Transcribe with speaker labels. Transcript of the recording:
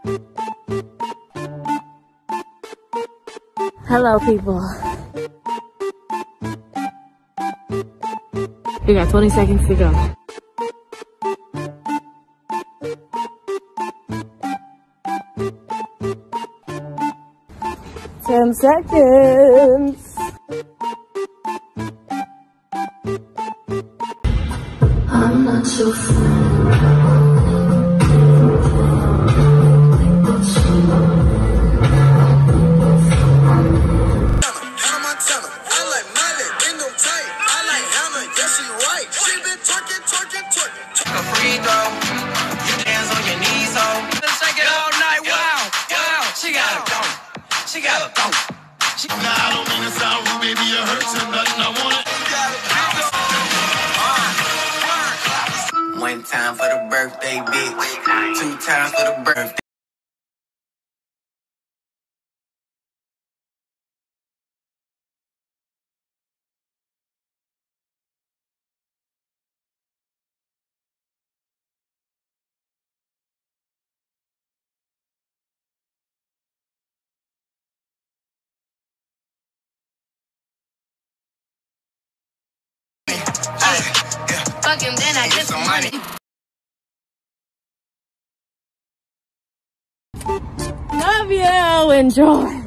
Speaker 1: Hello, people. We got 20 seconds to go. 10 seconds. I'm not your friend.
Speaker 2: She gotta go. Nah, I don't mean to sound rude, baby. It hurts and nothing. I want it. One time for the birthday, bitch. 2 times for the birthday.
Speaker 3: Fuck him, then I get some money.
Speaker 1: Love you. Enjoy.